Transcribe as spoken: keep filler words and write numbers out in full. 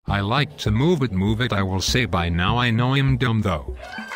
I like to move it move it I will say by now I know I'm dumb though.